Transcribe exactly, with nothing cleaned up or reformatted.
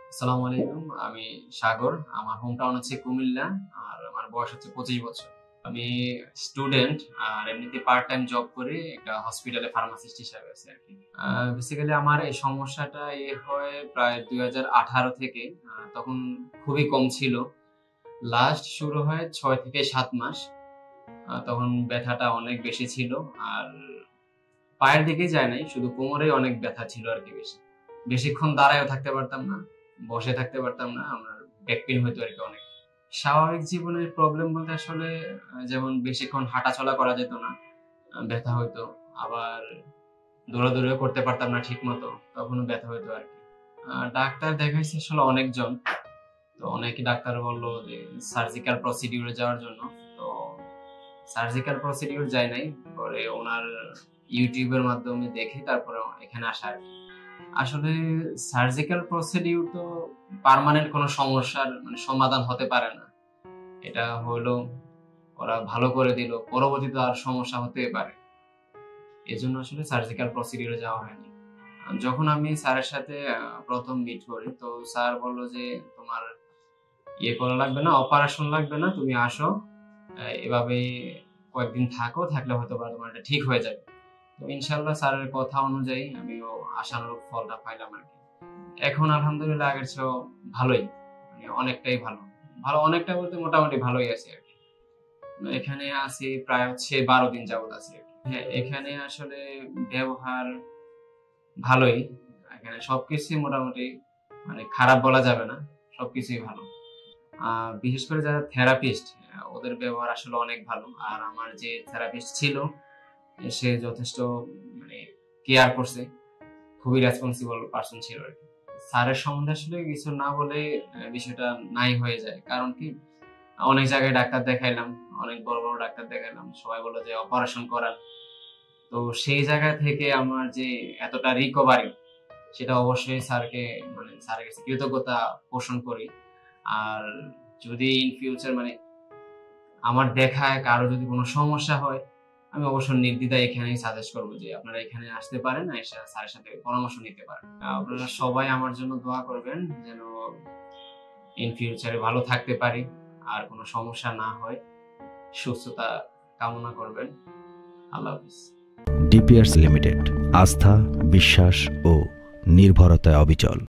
আসসালামু আলাইকুম। আমি সাগর। আমার হোম টাউন হচ্ছে কুমিল্লা। আর আমার বয়স হচ্ছে পঁচিশ বছর। আমি স্টুডেন্ট আর এমনিতে পার্ট টাইম জব করি একটা হসপিটালে ফার্মাসিস্ট হিসাবে আছি আরকি। আ বেসিক্যালি আমার এই সমস্যাটা এ হয় প্রায় দুই হাজার আঠারো থেকে। আ তখন খুবই কম ছিল। লাস্ট শুরু হয় ছয় থেকে সাত মাস। আ তখন ব্যথাটা অনেক বেশি ছিল। আর পায়ের দিকে যায় নাই, শুধু কোমরেই অনেক ব্যথা ছিল আরকি বেশি। বেশিক্ষণ দাঁড়ায়ও থাকতে পারতাম না, বসে থাকতে পারতাম না। আমার ব্যাক পেইন হইতো আরকি অনেক। স্বাভাবিক জীবনের প্রবলেম বলতে আসলে আ যেমন বেশিক্ষণ হাঁটাচলা করা যেত না, আ ব্যথা হইতো। আবার দৌড়াদৌড়িও করতে পারতাম না ঠিকমতো, তখনও ব্যথা হইতো আরকি। আ ডাক্তার দেখাইছি আসলে অনেকজন। তো অনেকে ডাক্তার বলল যে সার্জিক্যাল প্রসিডিউর এ যাওয়ার জন্য। তো সার্জিক্যাল প্রসিডিউর যাই নাই। পরে উনার YouTube এর মাধ্যমে দেখে তারপরে এখানে আসা আরকি। আসলে সার্জিক্যাল প্রসিডিউর তো পার্মানেন্ট কোনো সমস্যার মানে সমাধান হতে পারে না। এটা হইলো ওরা ভালো করে দিল। পরবর্তীতে আর সমস্যা হতেই পারে। এজন্য আসলে সার্জিক্যাল প্রসিডিউর এ যাওয়া হয়নি। আ যখন আমি স্যারের সাথে আ প্রথম মিট করি তো স্যার বলল যে, "তোমার ইয়ে করা লাগবে না, অপারেশন লাগবে না। তুমি আসো। আ এভাবেই কয়েকদিন থাকো। থাকলে হয়তোবা তোমার এটা ঠিক হয়ে যাবে।" তো ইনশাআল্লাহ স্যারের কথা অনুযায়ী আমিও আশানুরূপ ফলটা পাইলাম আরকি। এখন আলহামদুলিল্লাহ আগের চেয়েও ভালোই। মানে অনেকটাই ভালো। ভালো অনেকটা বলতে মোটামুটি ভালোই আছি আরকি। এখানে আছি প্রায় হচ্ছে বারো দিন যাবৎ আছি আরকি। হ্যাঁ, এখানে আসলে ব্যবহার ভালোই। এখানে সবকিছুই মোটামুটি মানে খারাপ বলা যাবে না। সবকিছুই ভালো। আ বিশেষ করে যারা থেরাপিস্ট আ ওদের ব্যবহার আসলে অনেক ভালো। আর আমার যে থেরাপিস্ট ছিল সে যথেষ্ট মানে কেয়ার করছে। খুবই রেসপন্সিবল পারসন ছিল আরকি। স্যারের সম্বন্ধে আসলে কিছু না বলে আ বিষয়টা নাই হয়ে যায়। কারণ কি? অনেক জায়গায় ডাক্তার দেখাইলাম। অনেক বড়, বড় ডাক্তার দেখাইলাম। সবাই বলল যে অপারেশন করান। তো সেই জায়গা থেকে আমার যে এতটা রিকভারি সেটা অবশ্যই স্যারকে মানে স্যারের কাছে কৃতজ্ঞতা পোষণ করি। আর যদি ইন ফিউচার মানে আমার দেখায় কারো যদি কোন সমস্যা হয়, আমি অবশ্য নির্দ্বিধায় এখানেই সাজেস্ট করব যে আপনারা এখানে আসতে পারেন, আইসা স্যারের সাথে পরামর্শ নিতে পারেন। আ আপনারা সবাই আমার জন্য দোয়া করবেন যেন ইন ফিউচার এ ভালো থাকতে পারি। আর কোন সমস্যা না হয়। সুস্থতা কামনা করবেন। আল্লাহ হাফেজ। ডিপিআরস লিমিটেড আস্থা, বিশ্বাস ও নির্ভরতায় অবিচল।